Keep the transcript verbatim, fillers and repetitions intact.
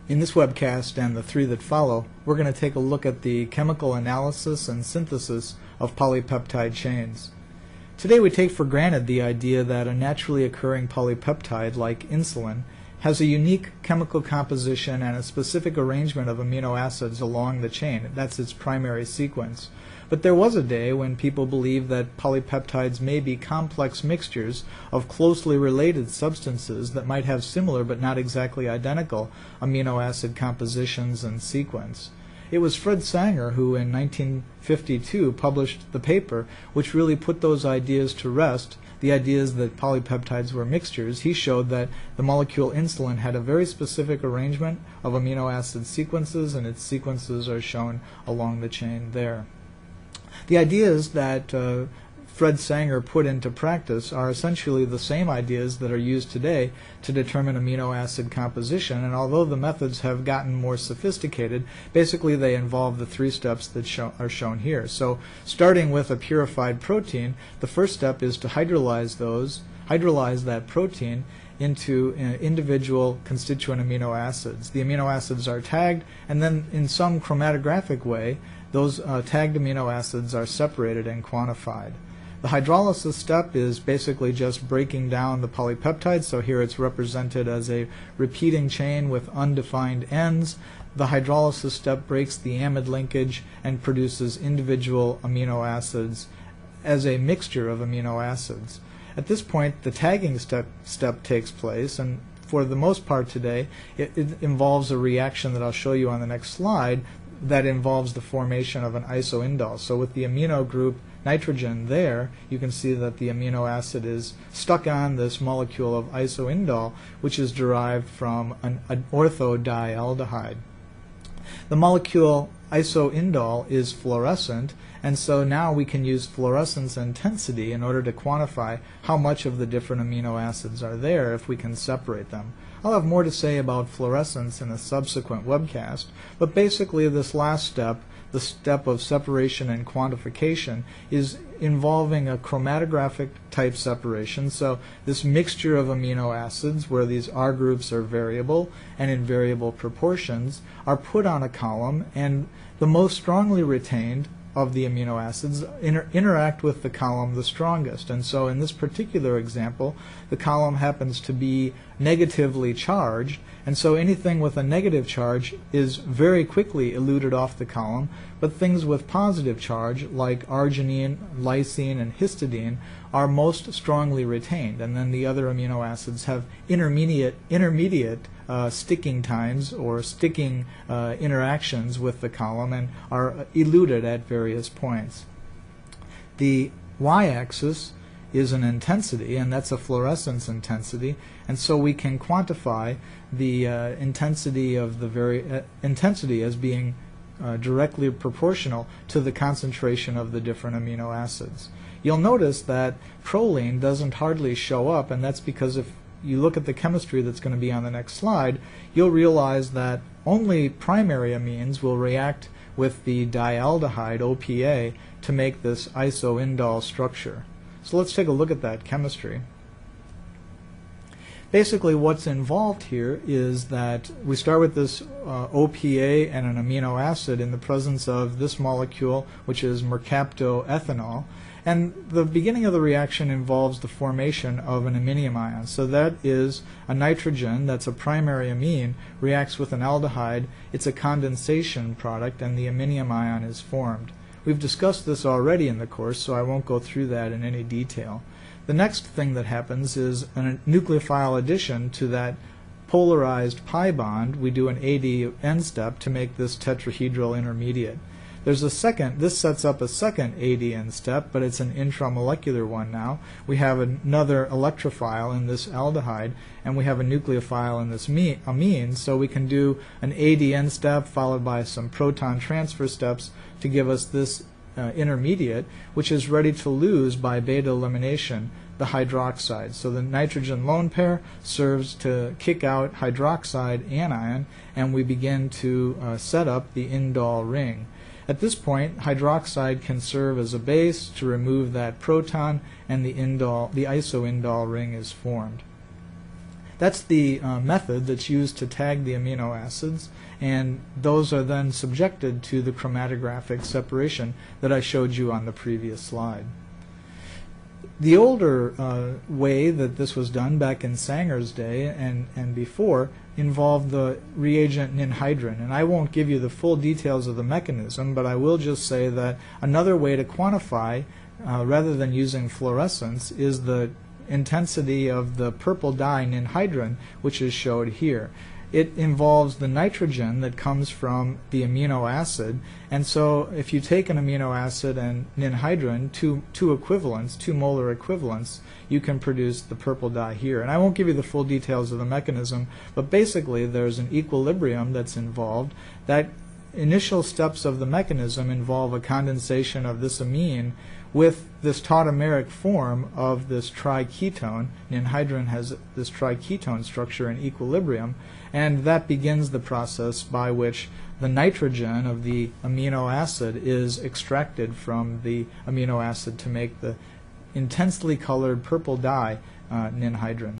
In this webcast and the three that follow, we're going to take a look at the chemical analysis and synthesis of polypeptide chains. Today we take for granted the idea that a naturally occurring polypeptide like insulin has a unique chemical composition and a specific arrangement of amino acids along the chain. That's its primary sequence. But there was a day when people believed that polypeptides may be complex mixtures of closely related substances that might have similar but not exactly identical amino acid compositions and sequence. It was Fred Sanger who in nineteen fifty-two published the paper which really put those ideas to rest, the ideas that polypeptides were mixtures. He showed that the molecule insulin had a very specific arrangement of amino acid sequences, and its sequences are shown along the chain there. The ideas that uh, Fred Sanger put into practice are essentially the same ideas that are used today to determine amino acid composition, and although the methods have gotten more sophisticated, basically they involve the three steps that show, are shown here. So starting with a purified protein, the first step is to hydrolyze those, hydrolyze that protein into uh, individual constituent amino acids. The amino acids are tagged, and then in some chromatographic way those uh, tagged amino acids are separated and quantified. The hydrolysis step is basically just breaking down the polypeptide, so here it's represented as a repeating chain with undefined ends. The hydrolysis step breaks the amide linkage and produces individual amino acids as a mixture of amino acids. At this point, the tagging step, step takes place, and for the most part today, it, it involves a reaction that I'll show you on the next slide that involves the formation of an isoindole. So with the amino group nitrogen there, you can see that the amino acid is stuck on this molecule of isoindole, which is derived from an, an orthodialdehyde. The molecule isoindole is fluorescent, and so now we can use fluorescence intensity in order to quantify how much of the different amino acids are there if we can separate them. I'll have more to say about fluorescence in a subsequent webcast, but basically this last step, the step of separation and quantification, is involving a chromatographic type separation. So this mixture of amino acids, where these R groups are variable and in variable proportions, are put on a column, and the most strongly retained of the amino acids inter interact with the column the strongest. And so in this particular example, the column happens to be negatively charged, and so anything with a negative charge is very quickly eluted off the column, but things with positive charge like arginine, lysine, and histidine are most strongly retained, and then the other amino acids have intermediate intermediate uh, sticking times or sticking uh, interactions with the column and are eluded at various points. The y-axis is an intensity, and that's a fluorescence intensity, and so we can quantify the uh, intensity of the very uh, intensity as being uh, directly proportional to the concentration of the different amino acids. You'll notice that proline doesn't hardly show up, and that's because if you look at the chemistry that's going to be on the next slide, you'll realize that only primary amines will react with the dialdehyde O P A to make this isoindole structure. So let's take a look at that chemistry. Basically what's involved here is that we start with this uh, O P A and an amino acid in the presence of this molecule, which is mercaptoethanol, and the beginning of the reaction involves the formation of an iminium ion. So that is a nitrogen that's a primary amine reacts with an aldehyde. It's a condensation product, and the iminium ion is formed. We've discussed this already in the course, so I won't go through that in any detail. The next thing that happens is a nucleophile addition to that polarized pi bond. We do an A D N step to make this tetrahedral intermediate. There's a second, this sets up a second A D N step, but it's an intramolecular one now. We have another electrophile in this aldehyde, and we have a nucleophile in this amine, so we can do an A D N step followed by some proton transfer steps to give us this uh, intermediate, which is ready to lose by beta elimination the hydroxide. So the nitrogen lone pair serves to kick out hydroxide anion, and we begin to uh, set up the indole ring. At this point, hydroxide can serve as a base to remove that proton, and the indole, the isoindole ring is formed. That's the uh, method that's used to tag the amino acids, and those are then subjected to the chromatographic separation that I showed you on the previous slide. The older uh, way that this was done back in Sanger's day and, and before involved the reagent ninhydrin, and I won't give you the full details of the mechanism, but I will just say that another way to quantify, uh, rather than using fluorescence, is the intensity of the purple dye ninhydrin, which is showed here. It involves the nitrogen that comes from the amino acid, and so if you take an amino acid and ninhydrin, two, two equivalents, two molar equivalents, you can produce the purple dye here. And I won't give you the full details of the mechanism, but basically there's an equilibrium that's involved. That initial steps of the mechanism involve a condensation of this amine with this tautomeric form of this triketone. Ninhydrin has this triketone structure in equilibrium, and that begins the process by which the nitrogen of the amino acid is extracted from the amino acid to make the intensely colored purple dye, uh, ninhydrin.